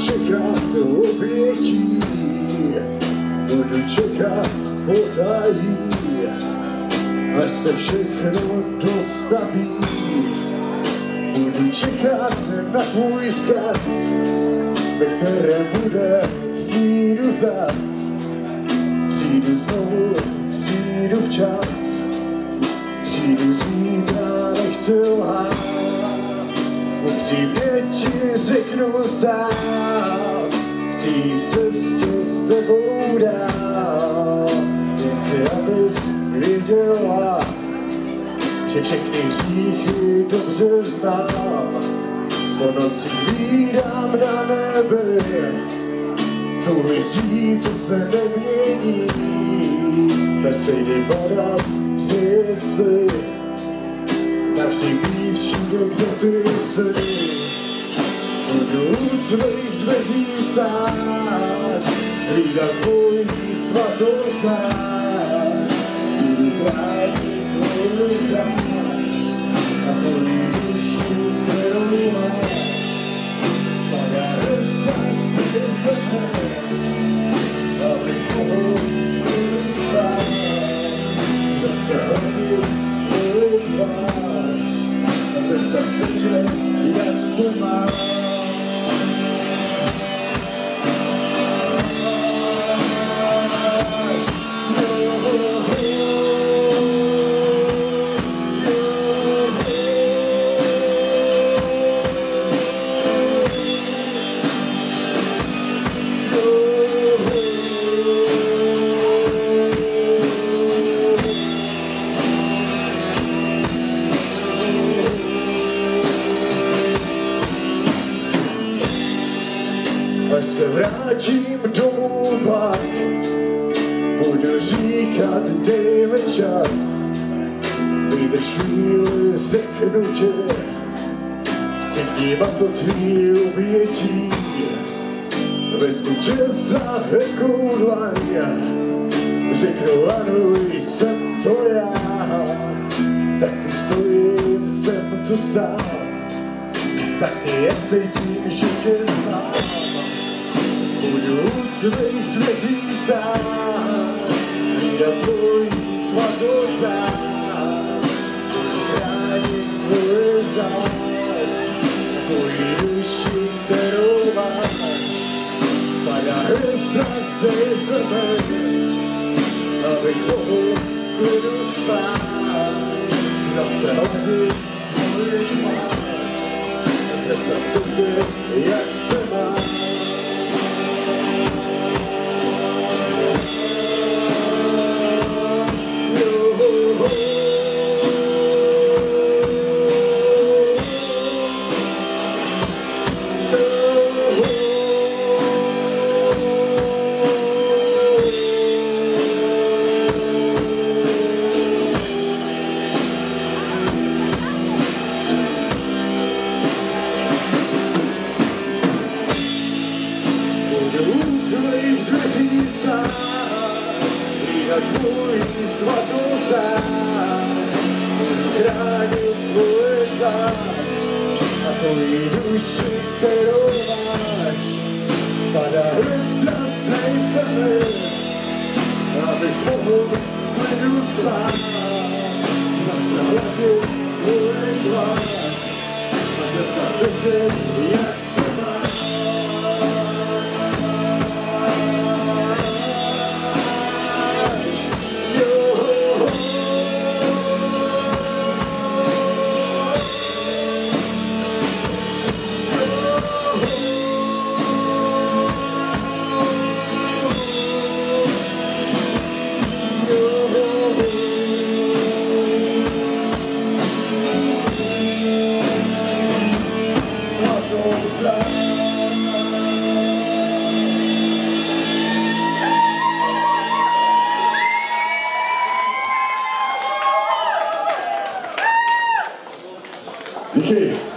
čekat obětí, budu čekat potají, až se všechno dostaví. Budu čekat na tvůj vzkaz, ve kterém bude přijdu zas. Přijdu znovu, přijdu včas, přijdu zítra, nechci lhát. Upřímně ti řeknu sám, chci jít v cestě s tebou dál. Nechci, abys věděla, že všechny hříchy dobře znám. Po nocích vídám na nebi, jsou hvězdí, co se nemění. Mercedes padat si, navždy být všude, kde ty jsi. Budu u tvých dveří stát, hlídat tvůj svatostář. Budu bránit tvůj řád a tvoji duši, kterou máš. Padá rozsah ze srdce, abych mohl vyrůstat. Zase hodit tvůj tvář a zeptat se tě, jak se máš. Až se vrátím domů pak, budu říkat, dej mi čas. Vyjdeš chvíli, řeknu tě, chci vnímat od tvý obětí. Vezmu tě za hekou dlaň, řeknu ano, jsem to já. Tak tu stojím, jsem tu sám, tak ty jen cítím, že tě znám. Budu u tvých dveří stát, hlídat tvůj svatostář. Chránit tvůj řád, tvoji duši, kterou máš. Padá hvězda ze sebe, abych mohl klidu spát. Zase hodit tvůj tvář, zeptat se tě, jak se máš. Tvůj svatostář, chránit tvůj řád a tvoji duši, kterou máš. Padá hvězda z té zemi, abych mohl v klidu spát. Zase hladit tvůj tvář a zeptat se tě, jak se máš. Díky.